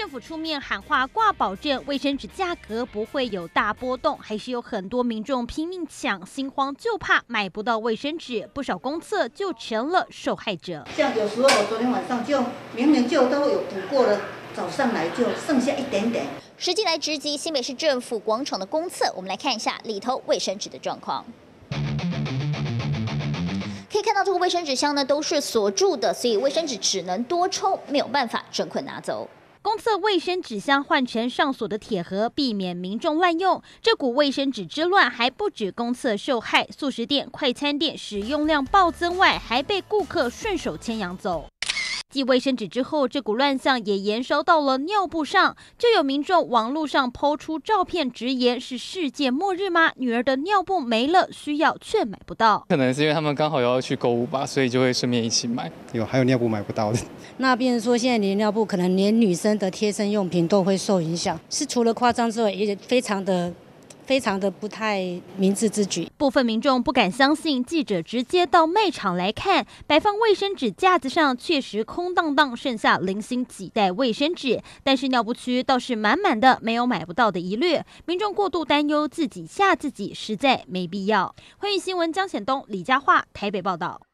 政府出面喊话挂保证，卫生纸价格不会有大波动，还是有很多民众拼命抢，心慌就怕买不到卫生纸，不少公厕就成了受害者。 像有时候我昨天晚上就明明就都有补过了，早上来就剩下一点点。 实际来直击新北市政府广场的公厕，我们来看一下里头卫生纸的状况。可以看到这个卫生纸箱呢都是锁住的，所以卫生纸只能多抽，没有办法整捆拿走。 公厕卫生纸箱换成上锁的铁盒，避免民众滥用。这股卫生纸之乱还不止公厕受害，速食店、快餐店使用量暴增外，还被顾客顺手牵羊走。继卫生纸之后，这股乱象也延烧到了尿布上，就有民众网络上抛出照片，直言是世界末日吗？女儿的尿布没了，需要却买不到。 可能是因为他们刚好要去购物吧，所以就会顺便一起买。 还有尿布买不到的。 那变成说现在连尿布可能连女生的贴身用品都会受影响，是除了夸张之外，也非常的不太明智之举。 部分民众不敢相信，记者直接到卖场来看，摆放卫生纸架子上确实空荡荡，剩下零星几袋卫生纸，但是尿布区倒是满满的，没有买不到的疑虑。民众过度担忧，自己吓自己，实在没必要。欢迎新闻江显东、李佳桦台北报道。